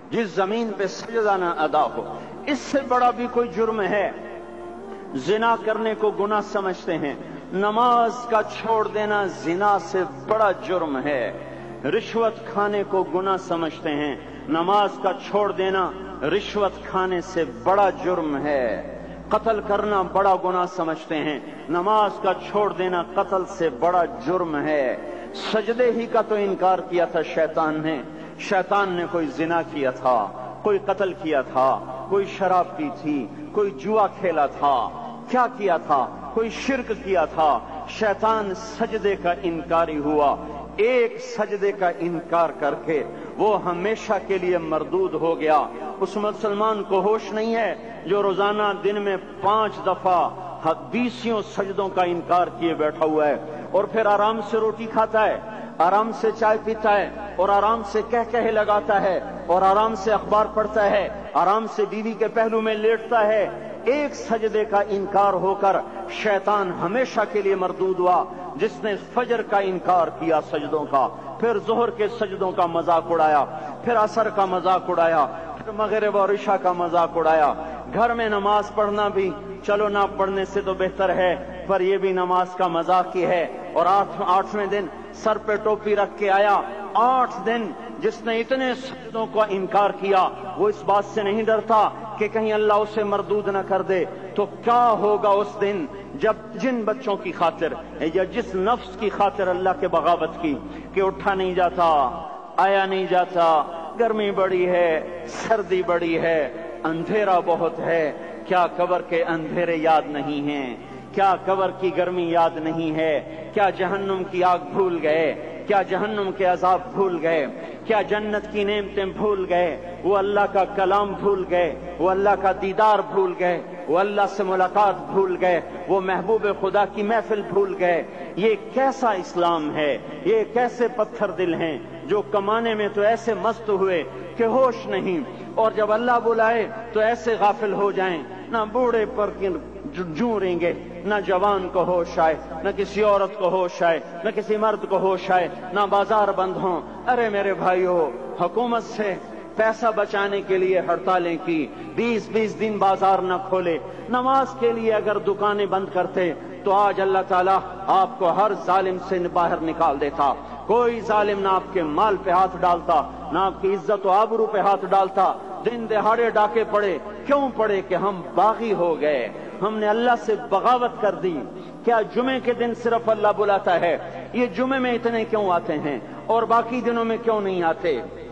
جس زمین پہ سجدہ نہ ادا ہو، اس سے بڑا بھی کوئی جرم ہے؟ زنا کرنے کو گناہ سمجھتے ہیں، نماز کا چھوڑ دینا زنا سے بڑا جرم ہے۔ رشوت کھانے کو گناہ سمجھتے ہیں، نماز کا چھوڑ دینا رشوت کھانے سے بڑا جرم ہے۔ قتل کرنا بڑا گناہ سمجھتے ہیں، نماز کا چھوڑ دینا قتل سے بڑا جرم ہے۔ سجدے ہی کا تو انکار کیا تھا شیطان نے۔ شیطان نے کوئی زنا کیا تھا، کوئی قتل کیا تھا، کوئی شراب پی تھی، کوئی جوا کھیلا تھا، کیا کیا تھا؟ کوئی شرک کیا تھا۔ شیطان سجدے کا انکاری ہوا، ایک سجدے کا انکار کر کے وہ ہمیشہ کے لیے مردود ہو گیا۔ اس مسلمان کو ہوش نہیں ہے جو روزانہ دن میں 5 دفعہ 20 سجدوں کا انکار کیے بیٹھا ہوا ہے، اور پھر آرام سے روٹی کھاتا ہے، آرام سے چائے پیتا ہے، اور آرام سے کہے لگاتا ہے، اور آرام سے اخبار پڑھتا ہے، آرام سے بیوی کے پہلو میں لیٹتا ہے۔ ایک سجدے کا انکار ہو کر شیطان ہمیشہ کے لیے مردود ہوا۔ جس نے فجر کا انکار کیا سجدوں کا، پھر ظہر کے سجدوں کا مذاق اڑایا، پھر عصر کا مذاق اڑایا، پھر مغرب اور عشاء کا مذاق اڑایا۔ گھر میں نماز پڑھنا بھی چلو نہ پڑھنے سے تو بہتر ہے، پر یہ بھی نماز کا مذاق ہی ہے۔ اور 8ویں دن سر پہ ٹوپی رکھ کے آیا۔ 8 دن جس نے اتنے سجدوں کا انکار کیا، وہ اس بات سے نہیں ڈرتا کہ کہیں اللہ اسے مردود نہ کر دے، تو کیا ہوگا اس دن جب جن بچوں کی خاطر یا جس نفس کی خاطر اللہ کے بغاوت کی کہ اٹھا نہیں جاتا، آیا نہیں جاتا، گرمی بڑی ہے، سردی بڑی ہے، اندھیرا بہت ہے، کیا قبر کے اندھیرے یاد نہیں ہیں؟ کیا قبر کی گرمی یاد نہیں ہے؟ کیا جہنم کی آگ بھول گئے؟ کیا جہنم کے عذاب بھول گئے؟ کیا جنت کی نعمتیں بھول گئے؟ وہ اللہ کا کلام بھول گئے؟ وہ اللہ کا دیدار بھول گئے؟ وہ اللہ سے ملاقات بھول گئے؟ وہ محبوب خدا کی محفل بھول گئے؟ یہ کیسا اسلام ہے؟ یہ کیسے پتھر دل ہیں جو کمانے میں تو ایسے مست ہوئے کہ ہوش نہیں، اور جب اللہ بلائے تو ایسے غافل ہو جائیں، نہ بوڑھے پر جوں رہیں گے، نہ جوان کو ہوش آئے، نہ کسی عورت کو ہوش آئے، نہ کسی مرد کو ہوش آئے، نہ بازار بند ہوں۔ ارے میرے بھائیو، حکومت سے پیسہ بچانے کے لیے ہڑتالیں کی، 20 دن بازار نہ کھولے، نماز کے لیے اگر دکانیں بند کرتے تو آج اللہ تعالیٰ آپ کو ہر ظالم سے باہر نکال دیتا۔ کوئی ظالم نہ آپ کے مال پہ ہاتھ ڈالتا، نہ آپ کی عزت و آبرو پہ ہاتھ ڈالتا۔ دن دہاڑے ڈاکے پڑے، کیوں پڑے؟ کہ ہم باغی ہو گئے، ہم نے اللہ سے بغاوت کر دی۔ کیا جمعے کے دن صرف اللہ بلاتا ہے؟ یہ جمعے میں اتنے کیوں آتے ہیں اور باقی دنوں میں کیوں نہیں آتے؟